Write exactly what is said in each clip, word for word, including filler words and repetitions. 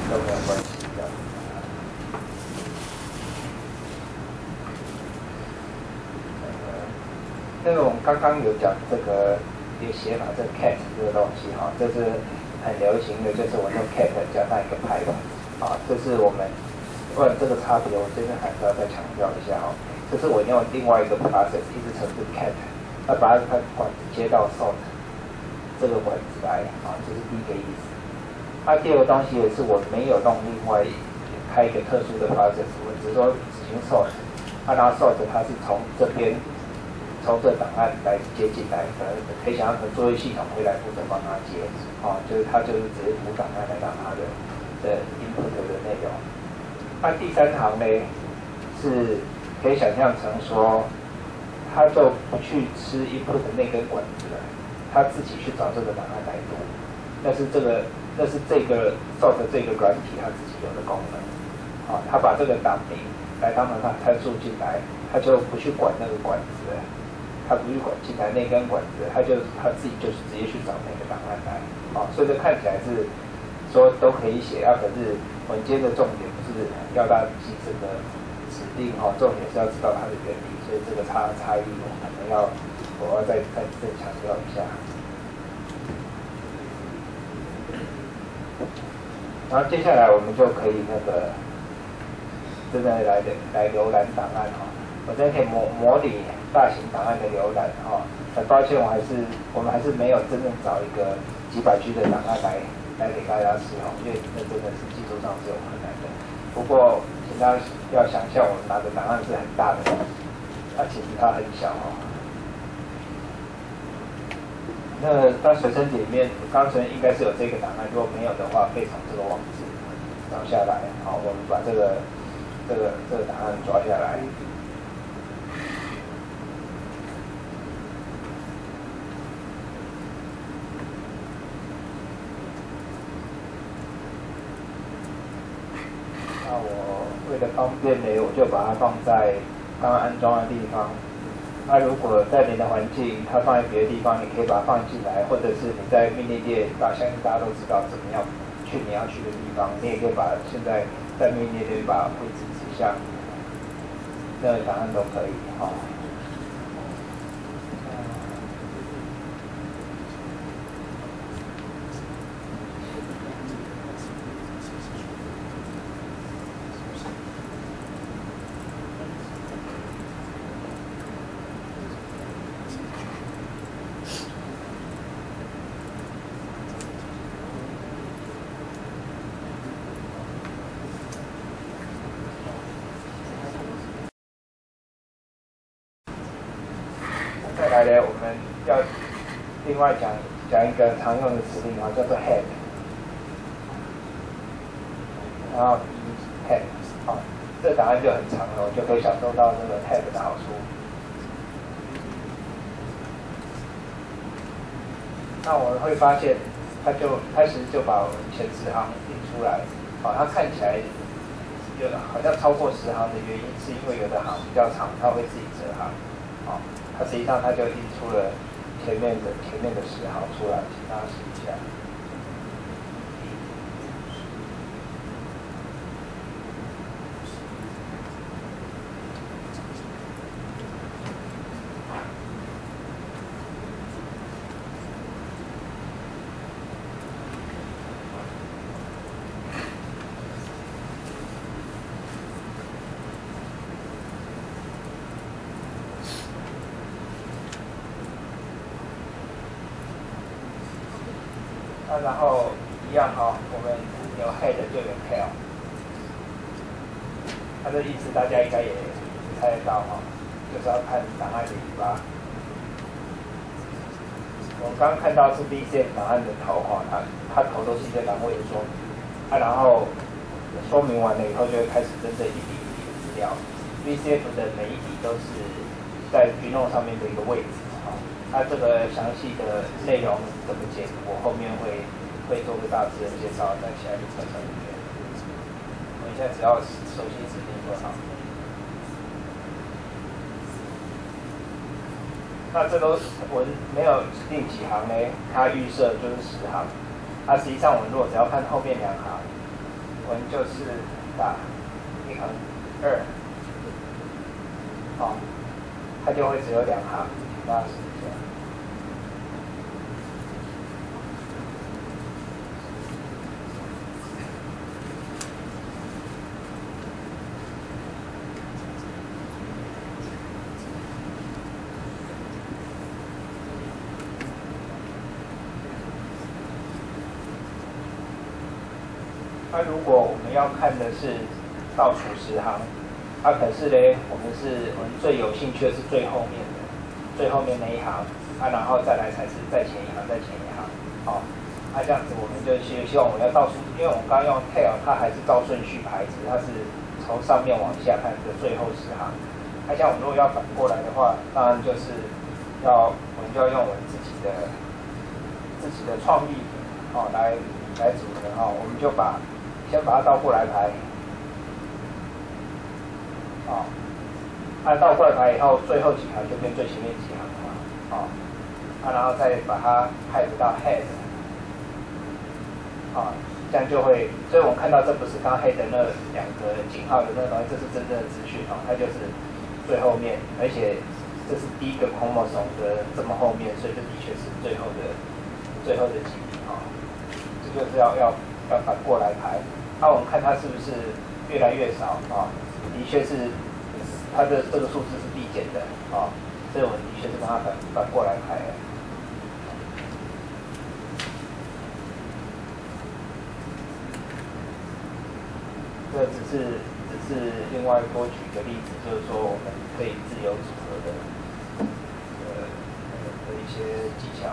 都没有关系的。那个我们刚刚有讲这个一个写法，这 cat 这个东西哈，这是很流行的，就是我用 cat 加上一个排版啊，这是我们为了这个差别，我这边还是要再强调一下哈，这是我用另外一个 process 一直程式 cat， 那把它管子接到 sort 这个管子来啊，这是第一个意思。那、啊、第二个东西也是我没有弄另外开一个特殊的 process， 我只是说执行 sort， 啊，然后 sort 它是从这边从这档案来接进来，可能可以想象成作业系统会来负责帮他接，啊，就是他就是直接读档案来当他的的 input 的内容。那、啊、第三行呢，是可以想象成说，他就不去吃 input 的那根管子了，他自己去找这个档案来读，那是这个。这是这个 sort 这个软体它自己有的功能，啊，它把这个档名来当成它参数进来，它就不去管那个管子了，它不去管进来那根管子，它就它自己就是直接去找那个档案来，啊，所以这看起来是说都可以写，啊，可是我们今天的重点不是要它记这个指令，哈、啊，重点是要知道它的原理，所以这个差差异我可能要我要再再再强调一下。然后接下来我们就可以那个真的来来浏览档案哈，我这边可以模模拟大型档案的浏览哈。很抱歉，我还是我们还是没有真正找一个几百 G 的档案来来给大家使用，因为那真的是技术上是有困难的。不过请大家要想象我们拿的档案是很大的，那其实它很小哦。那它随身里面刚才应该是有这个档案，如果没有的话，可以从这个网址找下来。好，我们把这个这个这个档案抓下来。那我为了方便呢，我就把它放在刚刚安装的地方。那、啊、如果在你的环境，它放在别的地方，你可以把它放进来，或者是你在命令列，把相信大家都知道怎么样去你要去的地方，你也可以把现在在命令列把位置指向那个档案都可以，好、哦。再来呢，我们要另外讲讲一个常用的指令啊，叫做 head， 然后 head， 好，这个档案就很长了，我就可以享受到这个 head 的好处。那我们会发现，它就开始就把我们前十行印出来，好，它看起来有好像超过十行的原因，是因为有的行比较长，它会自己折行，好。它实际上它就印出了前面的前面的十行出来，请大家试一下。那然后一样哈、哦，我们有 head 就有 tail， 它的意思大家应该也猜得到哈、哦，就是要看档案的尾巴。我们刚刚看到是 V C F 档案的头哈、哦，它它头都是一个栏位的说明，啊，然后说明完了以后就会开始针对一笔一笔的资料。V C F 的每一笔都是在 Gnome 上面的一个位置。它、啊、这个详细的内容怎么解，我后面会会做个大致的介绍，在下一个课程里面。我们现在只要熟悉指令就好。那这都我没有指定几行呢，它预设就是十行。它、啊、实际上我们如果只要看后面两行，我我们就是打一横二，哦，它就会只有两行，请大家试一下。那如果我们要看的是倒数十行，啊，可是呢，我们是我们最有兴趣的是最后面的，最后面那一行，啊，然后再来才是再前一行，再前一行，哦，啊，这样子我们就希希望我们要倒数，因为我们刚刚用 tail， 它还是照顺序排，只是它是从上面往下看的最后十行。那、啊、像我们如果要反过来的话，当然就是要我们就要用我们自己的自己的创意，哦，来来组合，哦，我们就把。先把它倒过来排，哦，按倒过来排以后，最后几行就变最前面几行嘛，哦，啊，然后再把它 head 到 head， 啊、哦，这样就会，所以我们看到这不是刚 head 那两个井号的那个东西，这是真正的资讯哦，它就是最后面，而且这是第一个 chromosome 的这么后面，所以这的确是最后的最后的几笔啊，这就是要要要反过来排。那、啊、我们看它是不是越来越少啊？的确是，它的这个数字是递减的啊，所以我们的确是把它反反过来排的。这只是只是另外多举一个例子，就是说我们可以自由组合的呃的一些技巧。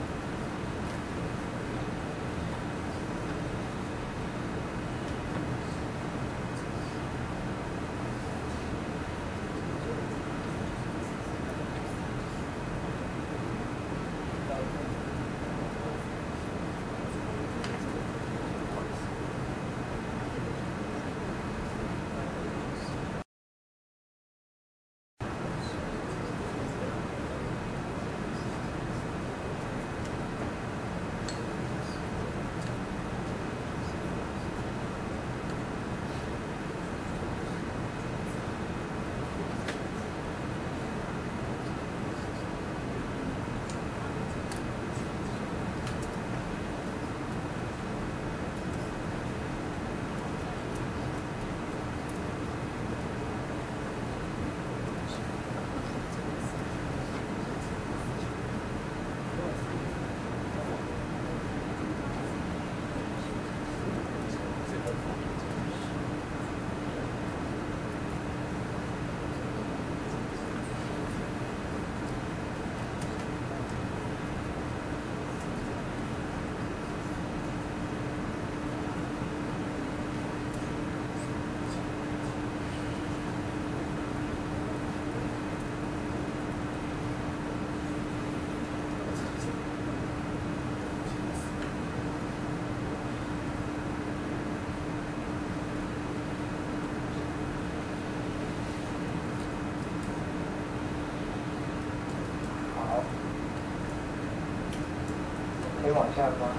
可以往下吗？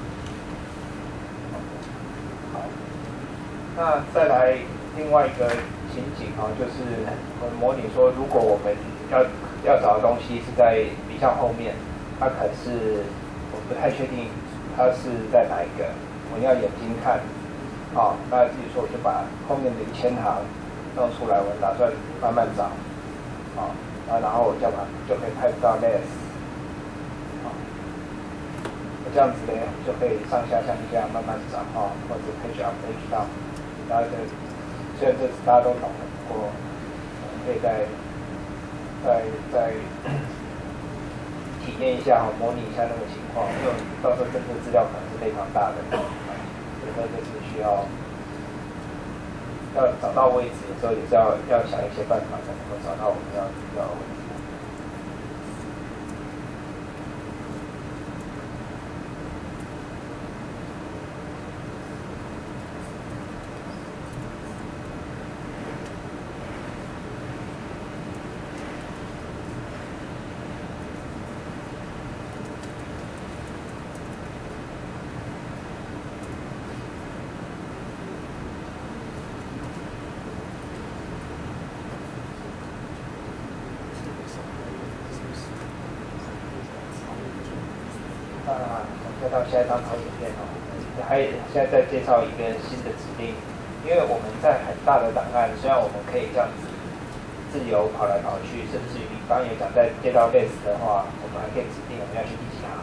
好，那再来另外一个情景啊，就是我们模拟说，如果我们要要找的东西是在比较后面，它可是我不太确定它是在哪一个，我们要眼睛看。好，那自己说，我就把后面的一千行弄出来，我打算慢慢找。好，啊，然后我就把就可以拍到 less。这样子呢，就可以上下相加慢慢找哈，或者 page up page down， 然后就虽然这大家都懂了，不过可以再再再体验一下哈，模拟一下那个情况，因为到时候真正资料可能是非常大的，所以说就是需要要找到位置，有时候也是要要想一些办法才能够找到我们要要的位置。 看到下一张投影片哦，还现在在介绍一个新的指令，因为我们在很大的档案，虽然我们可以这样子自由跑来跑去，甚至于你刚刚有讲在接到 base 的话，我们还可以指定我们要去第几行，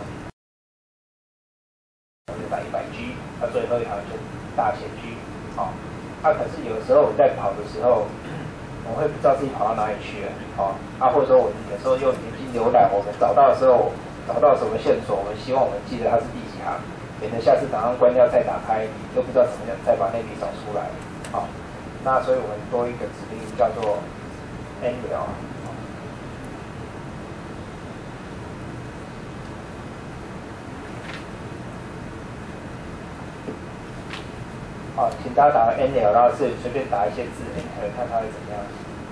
我就打一百 G， 那最后一行就大写 G， 哦，那、啊、可是有时候我在跑的时候，我会不知道自己跑到哪里去了，哦，啊，或者说我有时候用眼睛浏览，我们找到的时候。找到什么线索，我们希望我们记得它是第几行，免得下次档案关掉再打开，又不知道怎么样再把那笔找出来。好，那所以我们多一个指令叫做 N 聊。好，请大家打 N 聊，然后是随便打一些字 ，Enter 看它会怎么样。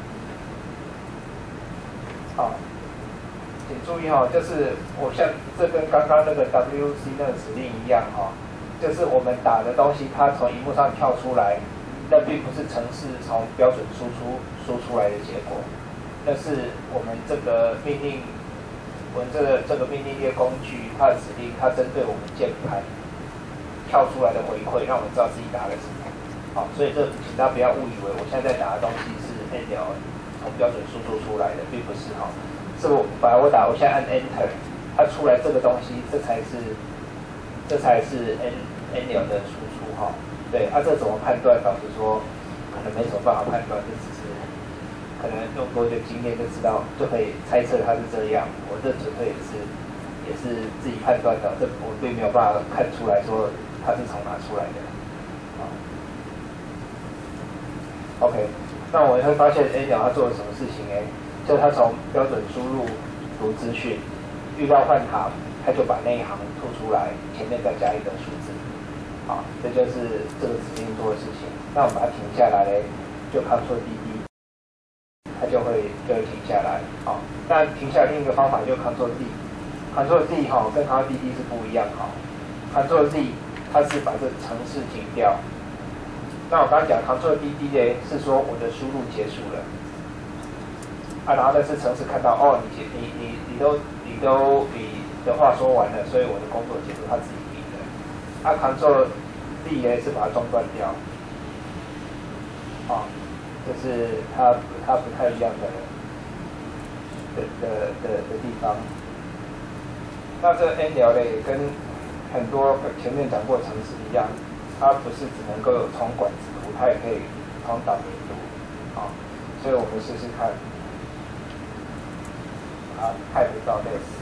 好。请注意哈、哦，就是我像这跟刚刚那个 W C 那个指令一样哈、哦，就是我们打的东西，它从荧幕上跳出来，那并不是程式从标准输出输出来的结果，那是我们这个命令，我们这个这个命令列工具它的指令，它针对我们键盘跳出来的回馈，让我们知道自己打了什么。好，所以这请大家不要误以为我现在在打的东西是 N L 从标准输出出来的，并不是哈。是我本来我打，我现在按 Enter， 它出来这个东西，这才是，这才是 N N L 的输出哈。对，啊，这怎么判断？老实说，可能没什么办法判断，这只是可能用多一点经验就知道，就可以猜测它是这样。我这纯粹也是也是自己判断的，这我并没有办法看出来说它是从哪出来的。OK， 那我会发现 N L 它做了什么事情哎？就他从标准输入读资讯，遇到换行，他就把那一行吐出来，前面再加一个数字，好，这就是这个指令做的事情。那我们把它停下来嘞，就 Ctrl D D， 它就会就会停下来，好。那停下来另一个方法就 Ctrl D，Ctrl D 哈跟 Ctrl D D 是不一样哈 ，Ctrl D 它是把这程式停掉。那我刚刚讲 Ctrl D D 嘞，是说我的输入结束了。啊，然后呢是程式看到哦，你你你你都你都你的话说完了，所以我的工作结束，他自己停的。啊 ，Ctrl D 呢是把它中断掉，啊，这是它它不太一样的的的的的地方。那这 N 聊呢也跟很多前面讲过的程式一样，它不是只能够从管子读，它也可以从导明读，啊，所以我们试试看。啊，太不到类似。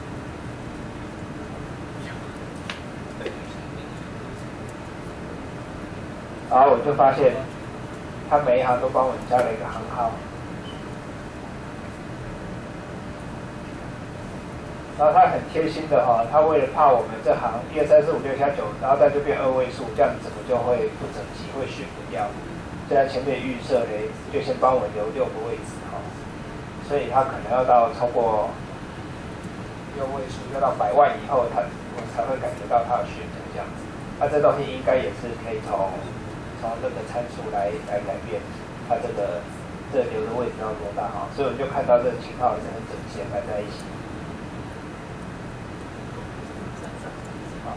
然后我就发现，他每一行都帮我加了一个行号。然后他很贴心的哈，他为了怕我们这行一二三四五六七八九，然后在这边二位数，这样整个就会不整齐，会选不掉。所以他前面预设嘞，就先帮我留六个位置哈。所以他可能要到超过六位数，要到百万以后，他我才会感觉到他的选择这样子。那、啊、这东西应该也是可以从从这个参数来来改变它这个这个留的位置要多大哈。所以我们就看到这个情况是很整齐的摆在一起。好。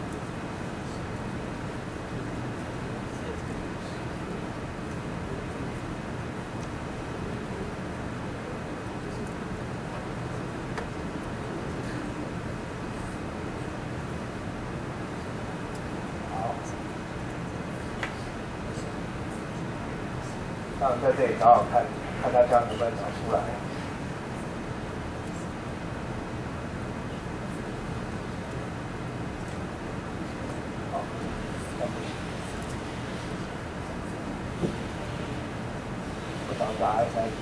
那我们在这里找找看，看它这样能不能找出来。好，那不行。我找个 S I D。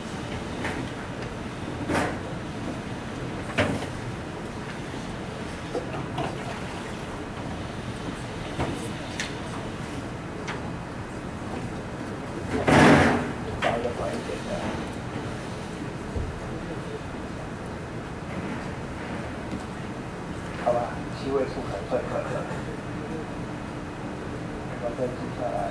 好吧，七位数可能算可能。我再记下来。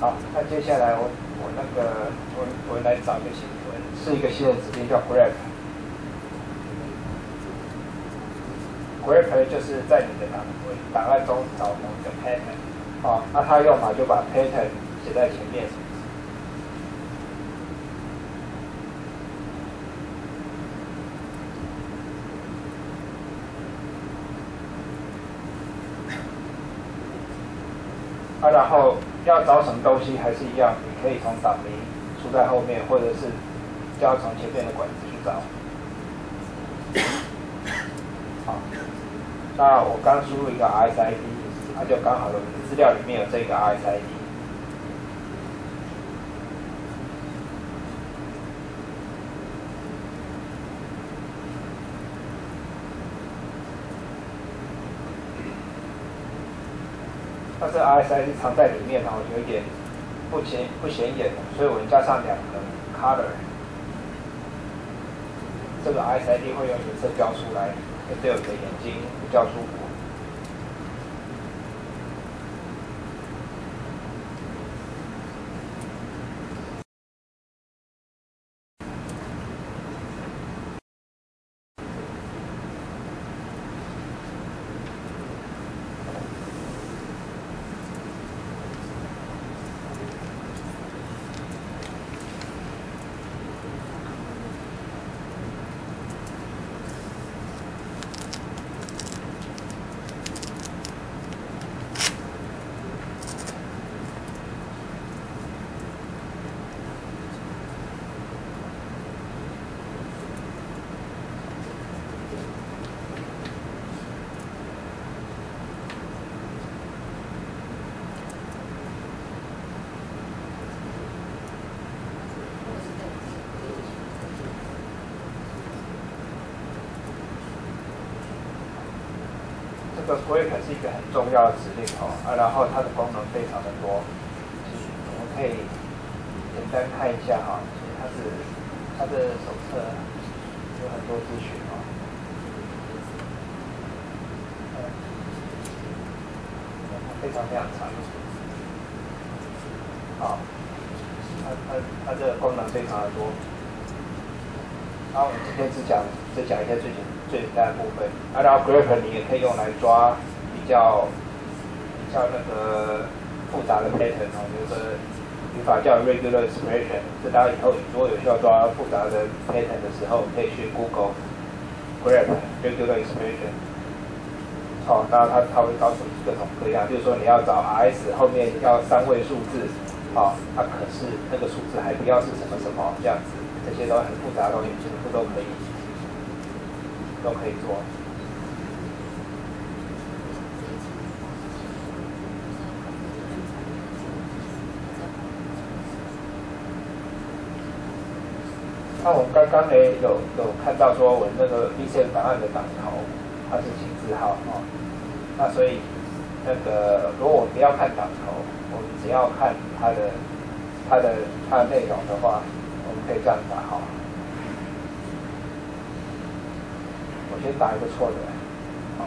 好，那接下来我我那个我我来找一个新闻，是一个新的指令叫 grep。grep 就是在你的档档案中找某一个 pattern， 啊，那它用法就把 pattern 写在前面。啊，然后要找什么东西还是一样，你可以从档名输在后面，或者是就要从前面的管子去找。好，那我刚输入一个 R S I D， 它就刚好有资料里面有这个 R S I D。但是 R S I D 藏在里面哦，有一点不显不显眼，所以我们加上两个 color， 这个 R S I D 会用颜色标出来，会对我的眼睛比较舒服。这个 grep 是一个很重要的指令哦，啊，然后它的功能非常的多，我们可以简单看一下哈，其实它是它的手册有很多资讯哦，嗯，非常非常长，好，它它它这个功能非常的多，然后我们今天只讲只讲一些最简最简单的部分，啊，然后 grep 你也可以用来抓比较比较那个复杂的 pattern 哦，有个语法叫 regular expression， 这大家以后如果有需要抓复杂的 pattern 的时候，可以去 Google grep regular expression， 哦，当然它它会告诉你各种各样，就是说你要找 R S 后面要三位数字，哦，它、啊、可是那个数字还不要是什么什么这样子，这些都很复杂的东西，全部都可以。都可以做。那我们刚刚呢有有看到说，我那个 V C M 档案的档头它是井字号哦，那所以那个如果我不要看档头，我们只要看它的它的它的内容的话，我们可以这样打哈。我先打一个错的，啊，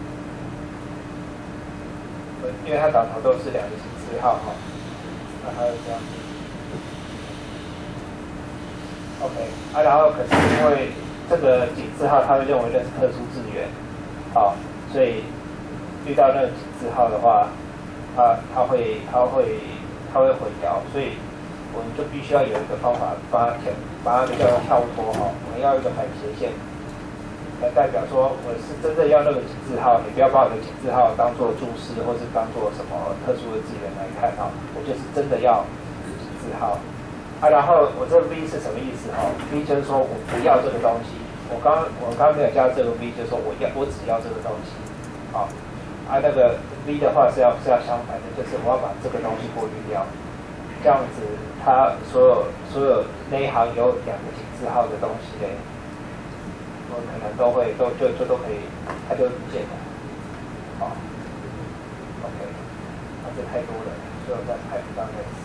因为它档头都是两个井字号哈，那它就这样。OK， 啊，然后可是因为这个井字号，它会认为那是特殊字元，啊，所以遇到那个井字号的话，它它会它会它会混淆，所以我们就必须要有一个方法把它填，把它叫做跳脱哈，我们要一个反斜线。来代表说我是真正要那个井字号，你不要把我的井字号当做注释或是当做什么特殊的字源来看哈，我就是真的要井字号。啊，然后我这个 V 是什么意思哈 ？V 就是说我不要这个东西，我刚我刚没有加这个 V， 就是说我要我只要这个东西，好，啊那个 V 的话是要是要相反的，就是我要把这个东西过滤掉，这样子它所有所有那一行有两个井字号的东西嘞。我可能都会都就就都可以，它就不见了，好 ，OK， 那这太多了，所以我再拍一张 X，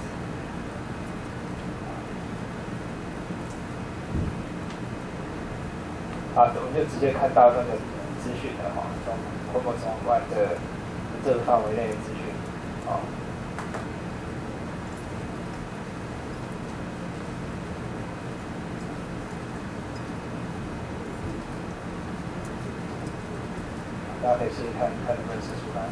好，我们就直接看到那个资讯了哈，从 chromosome one 的这个范围内的资讯，好。 大家可以试试看，看能不能试出来。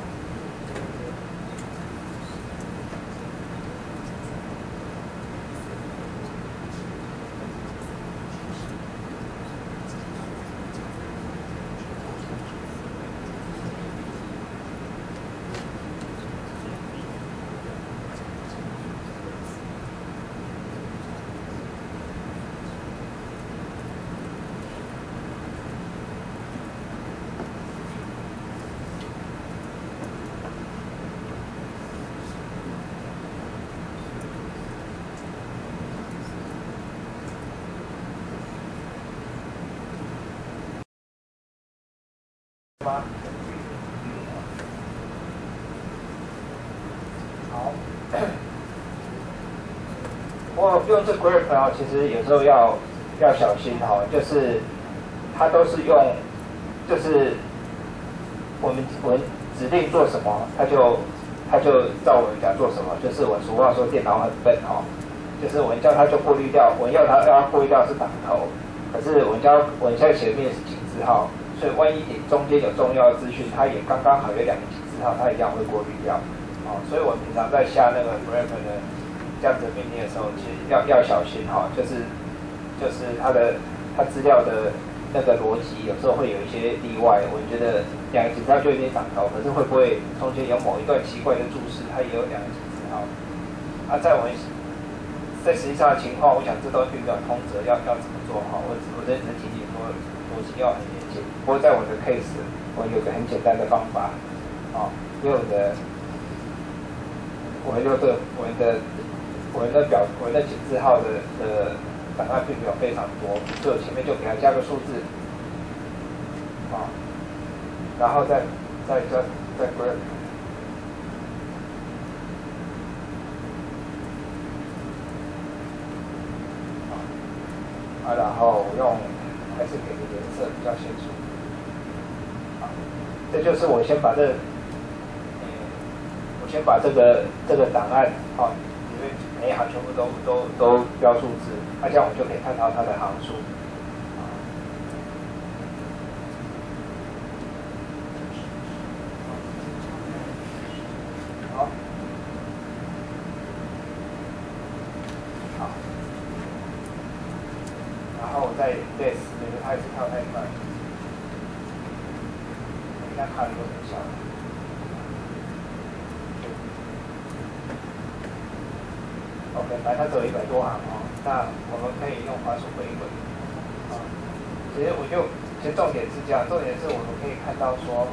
吗？好，我用这 grep 啊，其实有时候要要小心哈，就是它都是用，就是我们我们指令做什么，它就它就照我们讲做什么，就是我俗话说电脑很笨哈，就是我们叫它就过滤掉，我们要它要它过滤掉是档头，可是我们叫我们现在前面是井字号。所以万一你中间有重要的资讯，它也刚刚好有两个井字号，它一样会过滤掉。哦，所以我们平常在下那个 grep 的这样子命令的时候，其实要要小心哈、哦，就是就是它的它资料的那个逻辑有时候会有一些例外。我觉得两个井字号就有点档头，可是会不会中间有某一段奇怪的注释，它也有两个井字号？啊，在我们在实际上的情况，我想这都并没有通则要要怎么做哈。我我这只是提醒说逻辑要很严谨。不过在我的 case， 我有个很简单的方法，哦，因为我的我们就是我们的我们的表我们的井字号的的档案并没有非常多，所以我前面就给它加个数字，啊、哦，然后再再再再 grep。啊，然后用还是给个颜色比较清楚。好，这就是我先把这，呃，我先把这个这个档案，好、哦，里面每一行全部都都都标数字，那、啊、这样我就可以看到它的行数。好，好。然后再 this， 觉得它也是跳太快，应该看的都很小。OK， 来它只有一百多行哦，那我们可以用滑鼠回一回。啊，其实我就，其实重点是这样，重点是我们可以看到说，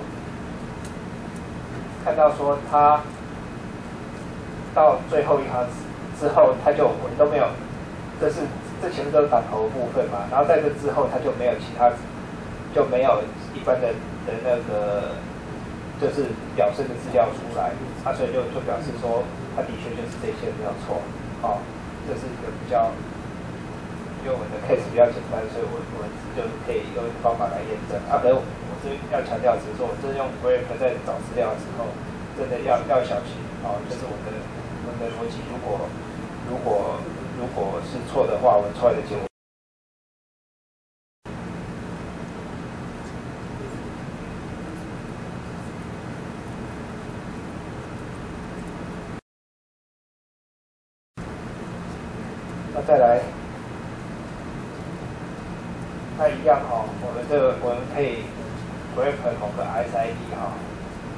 看到说它到最后一行之后，它就我们都没有，这是。这前面都是档头的部分嘛，然后在这之后，它就没有其他，就没有一般的的那个，就是表示的资料出来，啊，所以就就表示说，它的确就是这些没有错，哦，这是一个比较，因为我们的 case 比较简单，所以我我就可以用方法来验证。啊，可是我这要强调，只是说我这用 grep 在找资料的时候，真的要要小心哦，就是我的我的逻辑如果如果。如果是错的话，我出来的结果。那再来，那一样哈、哦，我们这个我们可以 grep 某个 S I D 哈、哦。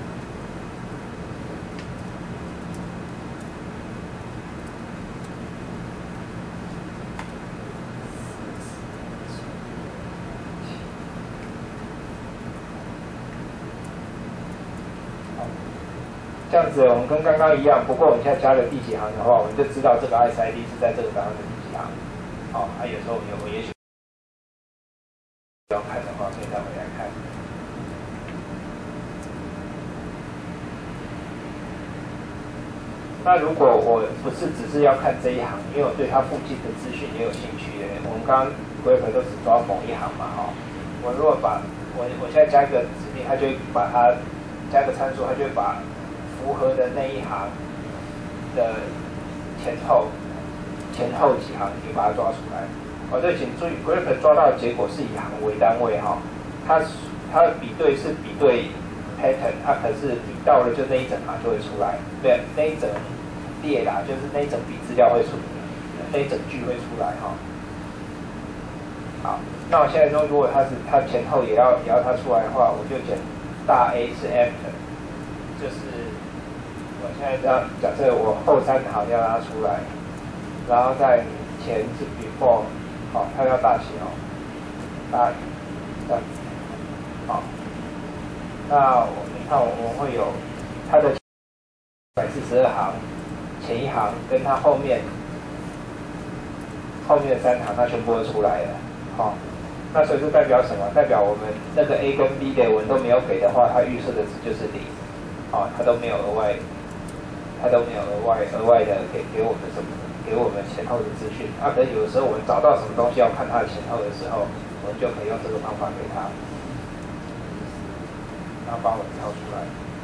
这样子我们跟刚刚一样，不过我们现在加了第几行的话，我们就知道这个 S I D 是在这个档案的第几行。好、哦，啊，有时候有我也许要看的话，可以再回来看。那如果我不是只是要看这一行，因为我对它附近的资讯也有兴趣的，我们刚刚 grep 都只抓某一行嘛，哈、哦。我如果把我我现在加一个指令，它就会把它加个参数，它就会把符合的那一行的前后前后几行，你把它抓出来。哦，这请注意 ，grep 抓到的结果是以行为单位哈、哦，它它的比对是比对 pattern， 它、啊、可是你到了就那一整行就会出来，对，那一整列啦，就是那一整笔资料会出，那一整句会出来哈。好，那我现在说，如果它是它前后也要也要它出来的话，我就讲大 A 是 after， 就是我现在要假设我后三行要让它出来，然后在前是 before， 好，它要大写哦，大这样子，好，那我你看我我会有它的一百四十二行，前一行跟它后面后面的三行，它全部都出来了。好、哦，那所以这代表什么？代表我们那个 A 跟 B 的文都没有给的话，它预设的值就是零，啊、哦，它都没有额外，它都没有额外额外的给给我们什么，给我们前后的资讯。啊，可是有的时候我们找到什么东西要看它的前后的时候，我们就可以用这个方法给它，然后把我们挑出来。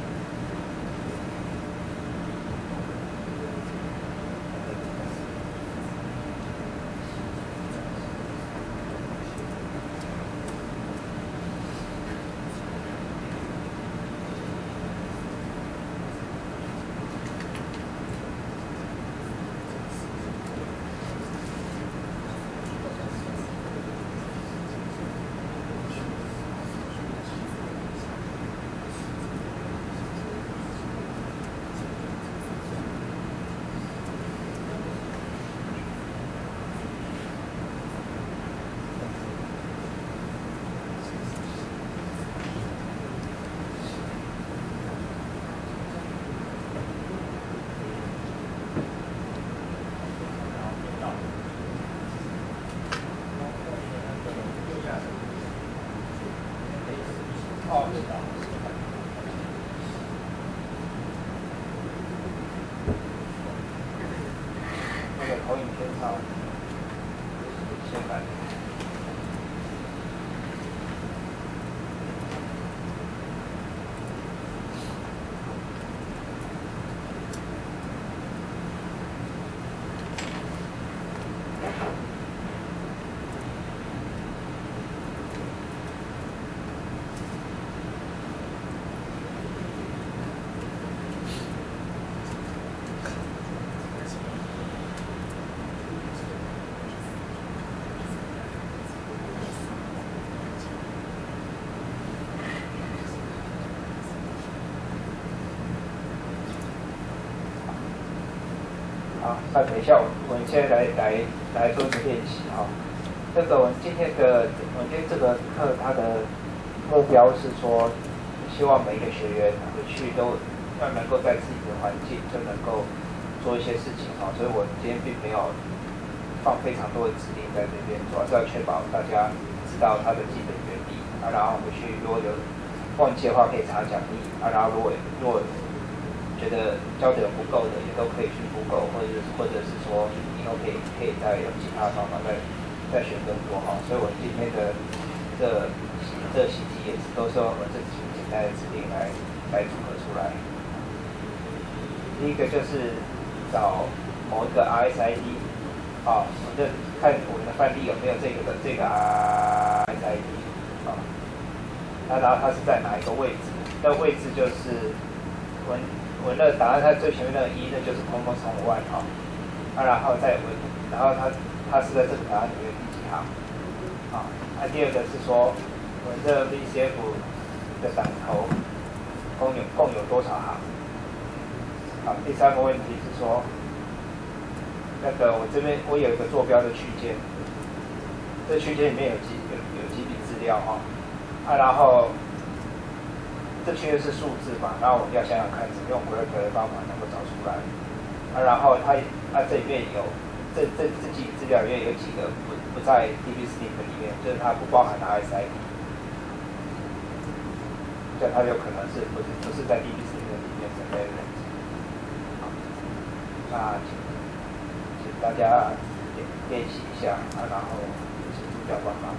投影偏差，先来。好，那等一下，我们现在来来来做一个练习哈。这个我们今天的，我们今天这个课它的目标是说，希望每一个学员回去都要能够在自己的环境就能够做一些事情哈。所以我今天并没有放非常多的指令在这边，主要是要确保大家知道它的基本原理啊，然后回去如果有忘记的话可以查讲义啊，然后如果如果觉得教的有不够的，也都可以去 Google， 或者或者是说以后可以可以再有其他方法再再选更多哈。所以我今天的这这习题也是都是用我这几简单的指令来来组合出来。第一个就是找某一个 R S I D， 啊，我就看我们的范例有没有这个的这个 R S I D 啊，那然后它是在哪一个位置？那位置就是文。文的档案它最前面那个一，那就是通通从我外哈，啊，然后再文，然后它它是在这个档案里面第几行，啊，那第二个是说文的 V C F 的档头共有共有多少行，啊，第三个问题是说，那个我这边我有一个坐标的区间，这区间里面有几有有几笔资料哈，啊，然后。这区是数字嘛，然后我们要想想看，怎么用 grep 的方法能够找出来。啊，然后它它这里面有这这这几资料里面有几个不不在 D B String 里面，就是它不包含 R S I D， 这它有可能是不是不是在 D B String 里面的 element。好，那请请大家练练习一下啊，然后请助教帮忙。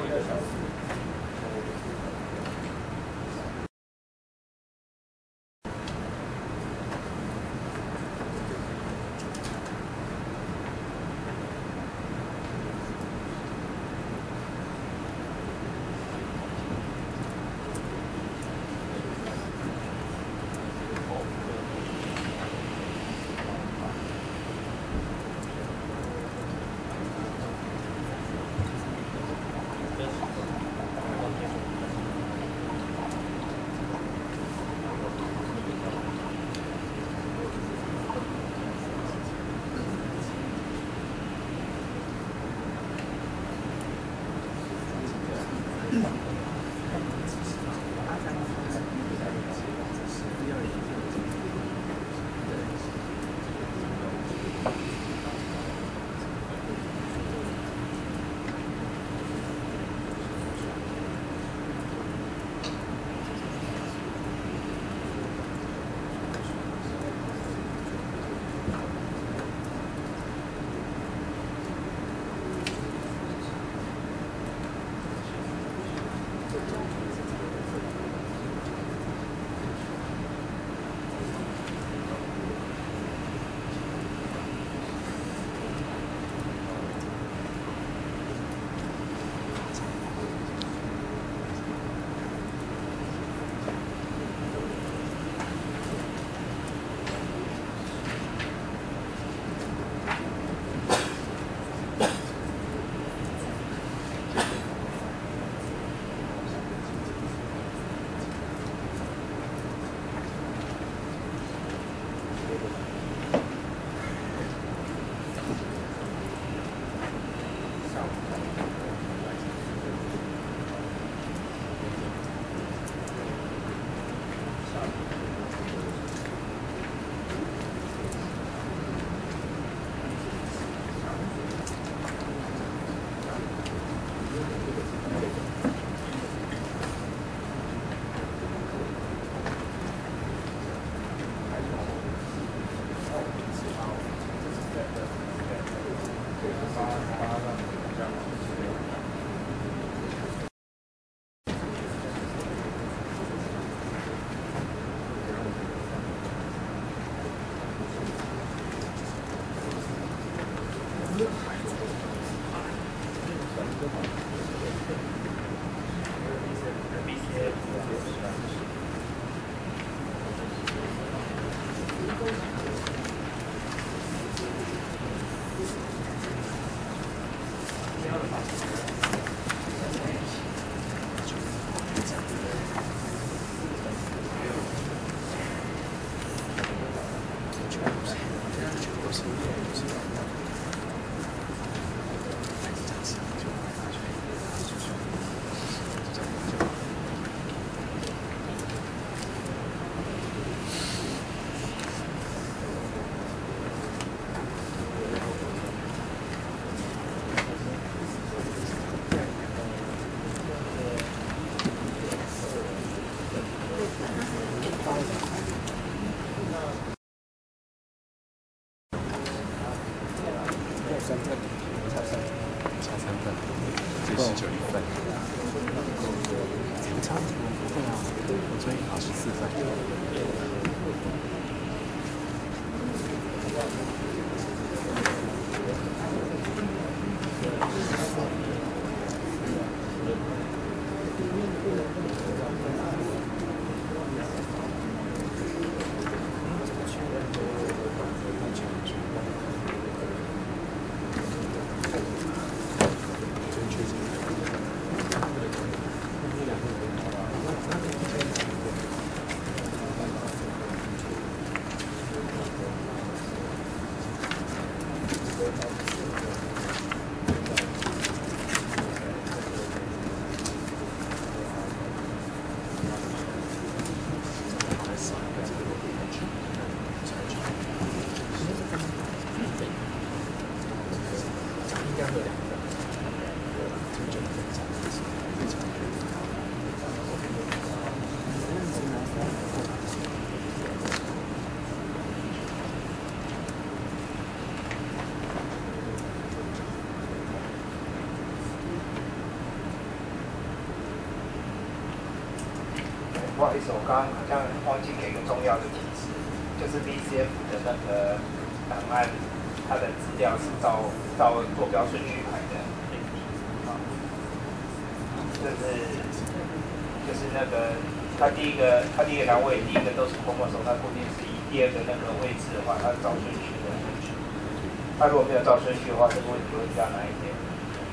啊， 不好意思，我刚刚好像忘记给一个重要的提示，就是 V C F 的那个档案，它的资料是照照坐标顺序排的。啊，就是就是那个它第一个它第一个栏位第一个都是 chromosome，它固定是一；第二个那个位置的话，它是照顺序的。它如果没有照顺序的话，这个问题会比较难一点。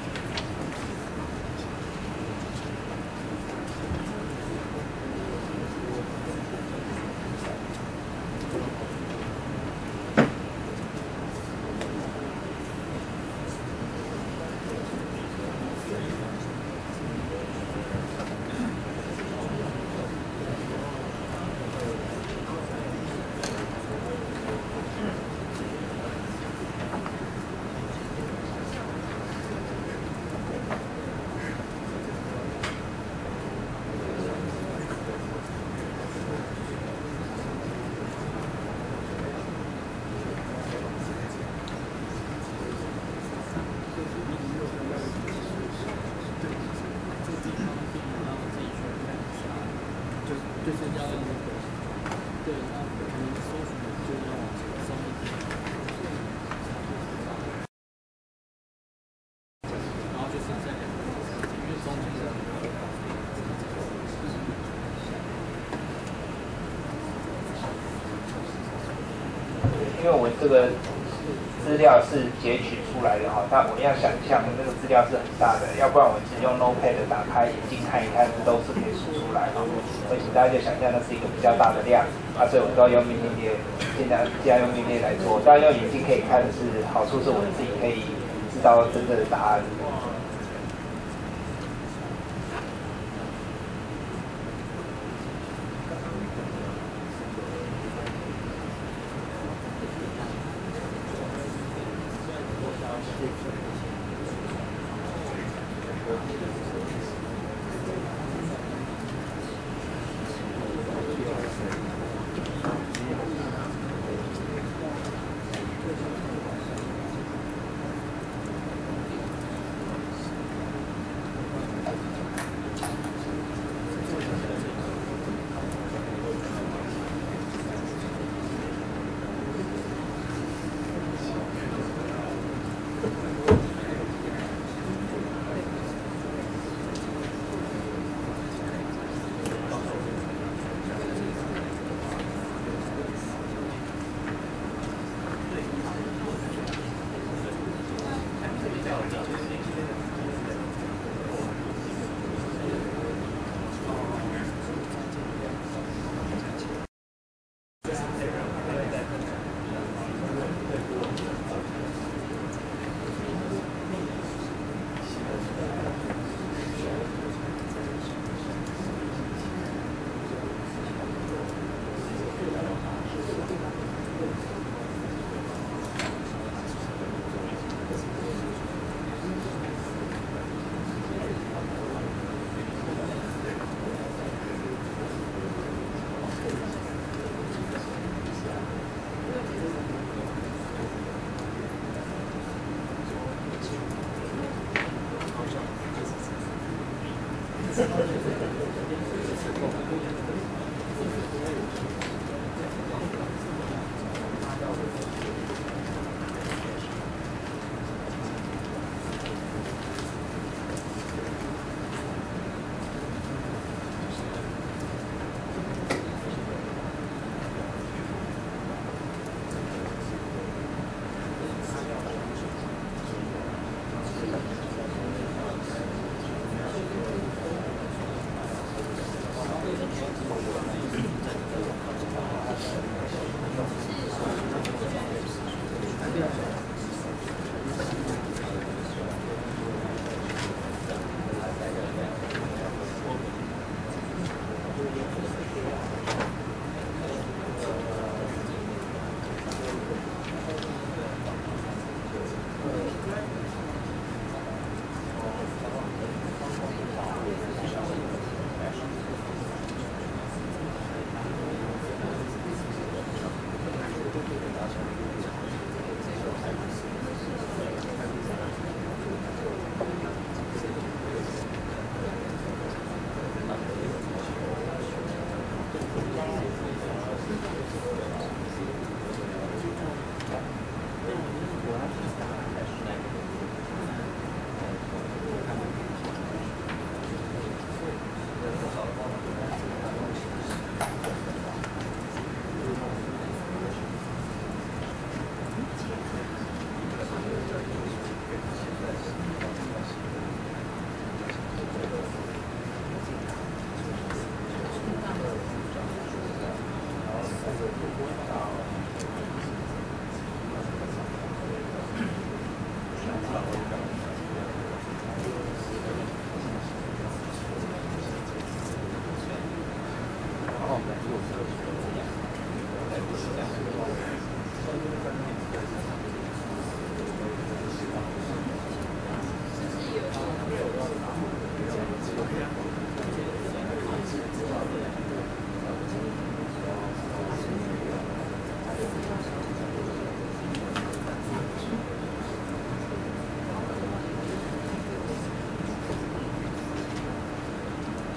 因为我这个资料是截取出来的哈，但我要想象那个资料是很大的，要不然我只用 Notepad 打开眼睛看一看，都是可以输出来哈。所以请大家就想象那是一个比较大的量啊，所以我都要用命令列，尽量尽量用命令列来做。当然用眼睛可以看的是好处，是我自己可以知道真正的答案。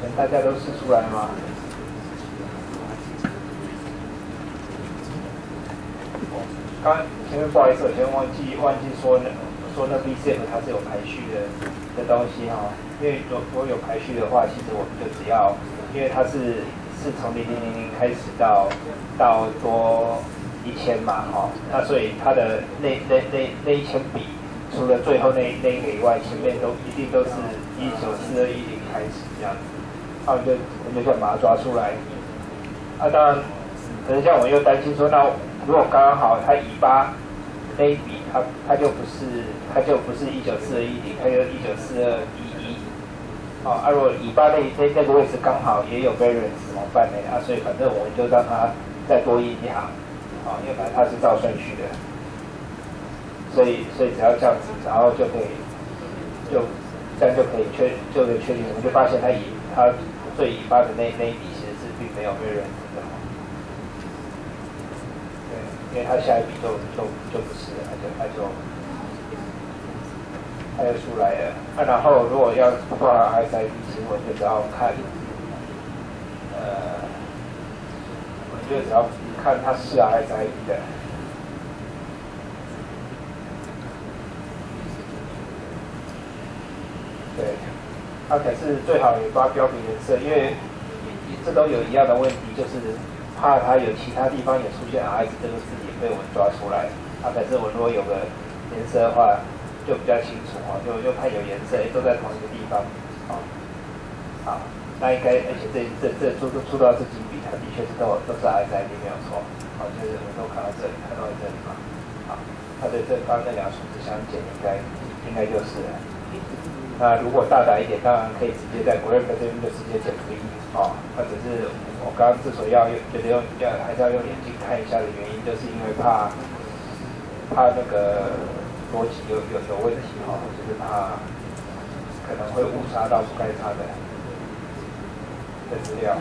大家都试出来吗？刚前面不好意思，我前面忘记忘记说那说那 V C F 它是有排序的的东西哈、哦，因为如果有排序的话，其实我们就只要，因为它是是从零零零零开始到到多一千嘛哈、哦，那所以它的那那那那一千笔，除了最后那那一个以外，前面都一定都是一九四二一零开始这样子，那我们就我们就想把它抓出来。啊，当然，可能像我又担心说，那如果刚刚好它尾巴那一笔，它它就不是它就不是一九四二一零，它就一九四二一一。哦，啊，如果尾巴那那那个位置刚好也有 variance 怎么办呢？啊，所以反正我们就让它再多印一行，啊、哦，因为反正它是照顺序的，所以所以只要这样子，然后就可以就这样就可以确就可以确定，我们就发现它以它最尾巴的那那一笔其实是并没有 variance 的。因为它下一笔就就就不是了，它就它就它就出来了。那、啊、然后如果要画 R S I D 新闻，就只要看，呃，我们就只要看它是 R S I D 的。对，它、啊、可是最好也抓标笔颜色，因为这都有一样的问题，就是怕它有其他地方也出现 R S 这个字也被我们抓出来。啊，可是我如果有个颜色的话，就比较清楚啊，就就看有颜色，都在同一个地方，啊，好，那应该，而且这这这出出到这几笔，它的确是都都是 R S I D 没有错，好，就是我们都看到这里，看到这里嘛，好，它的这刚那两数字相减，应该应该就是了。那如果大胆一点，当然可以直接在 grep 这边就直接减负一，哦，那只是我刚刚之所以要觉得用要还是要用眼睛看一下的原因，就是因为怕怕那个逻辑有有有问题哈、哦，就是怕可能会误杀到不该杀的的资料。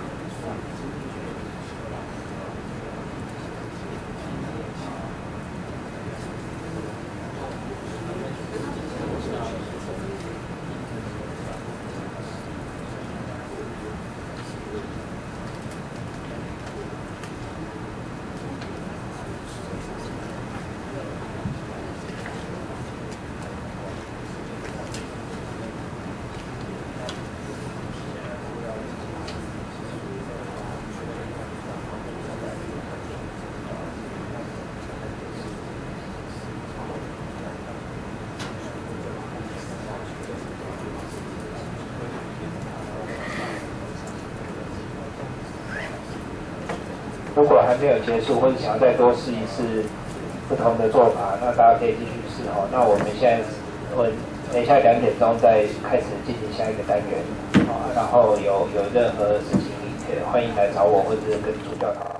如果还没有结束，或者想要再多试一试不同的做法，那大家可以继续试哈。那我们现在我等一下两点钟再开始进行下一个单元，啊，然后有有任何事情，欢迎来找我或者跟助教讨论。